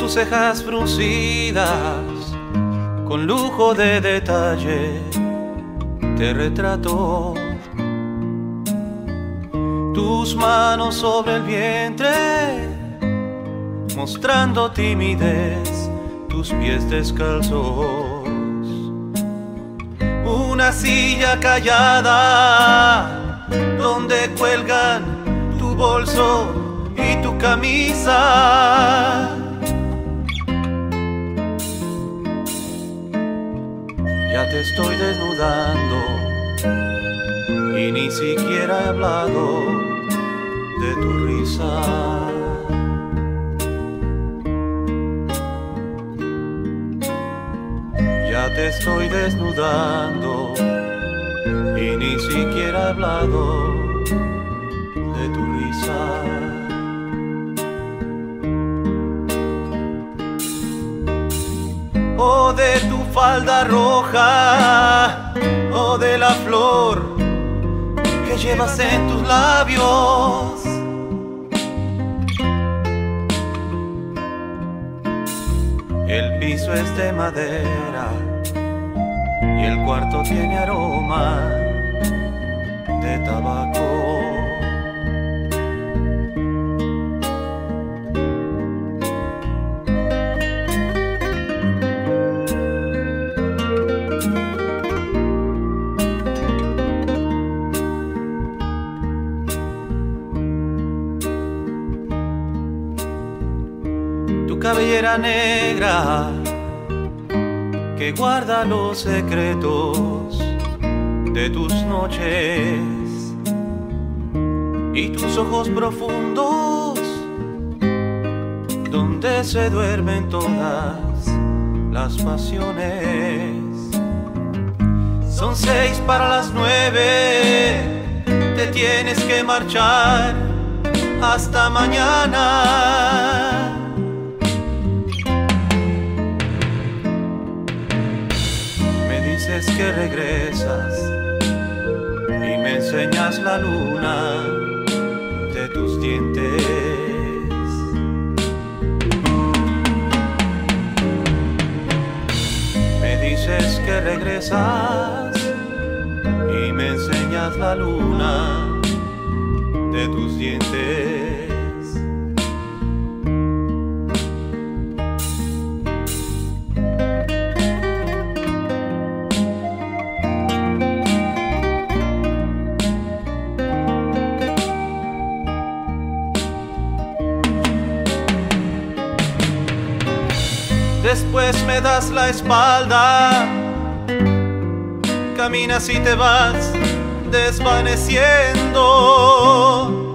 tus cejas fruncidas, con lujo de detalle, te retrato. Tus manos sobre el vientre, mostrando timidez, tus pies descalzos. Una silla callada, donde cuelgan tu bolso y tu camisa. Ya te estoy desnudando y ni siquiera he hablado de tu risa. Ya te estoy desnudando y ni siquiera he hablado de tu risa. O de tu falda roja, o de la flor que llevas en tus labios. El piso es de madera y el cuarto tiene aroma de tabaco. Tu cabellera negra que guarda los secretos de tus noches, y tus ojos profundos donde se duermen todas las pasiones. Son 6 para las 9, te tienes que marchar. Hasta mañana. Dices que regresas y me enseñas la luna de tus dientes. Me dices que regresas y me enseñas la luna de tus dientes. Después me das la espalda, caminas y te vas desvaneciendo.